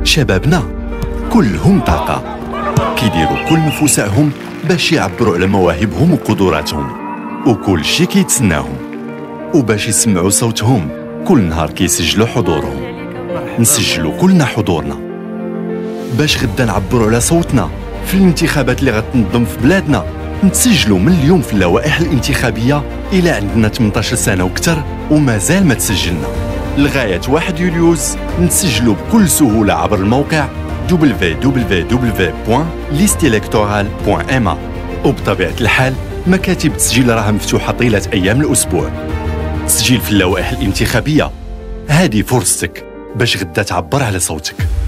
شبابنا كلهم طاقة، كيديروا كل نفوسهم باش يعبروا على مواهبهم وقدراتهم، وكل شي كيتسناهم، وباش يسمعوا صوتهم كل نهار كيسجلوا حضورهم. نسجلوا كلنا حضورنا باش غدا نعبروا على صوتنا في الانتخابات اللي غتنظم في بلادنا. نتسجلوا من اليوم في اللوائح الانتخابية إلى عندنا 18 سنة وكتر ومازال ما تسجلنا. لغاية 1 يوليوز نتسجلوا بكل سهولة عبر الموقع www.listelectoral.ma، وبطبيعة الحال مكاتب التسجيل راها مفتوحة طيلة أيام الأسبوع. تسجيل في اللوائح الانتخابية، هذه فرصتك باش غدا تعبر على صوتك.